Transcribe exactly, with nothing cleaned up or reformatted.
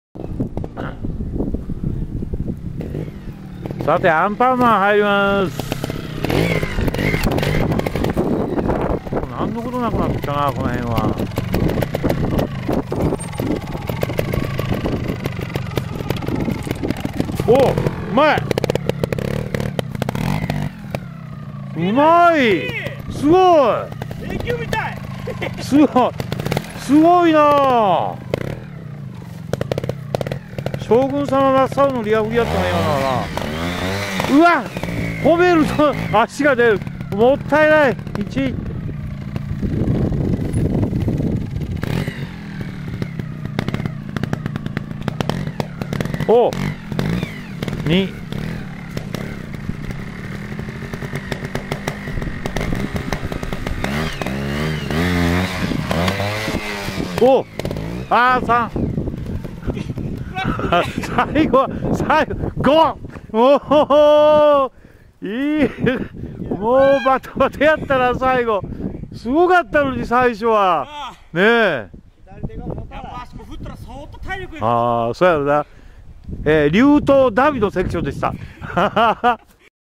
さてアンパンマン入ります。何のことなくなってきたなこの辺は。おうまいうまいすごい永久みたいすごいすごいな。将軍様がサウのリアフリやったの今のはな。うわ褒めると足が出る。もったいない。いちおにおあーさん最後最後ごおおいいもうバタバタやったな最後。すごかったのに最初はねえ。ああそうやろな。えー、竜頭ダビドセクションでした。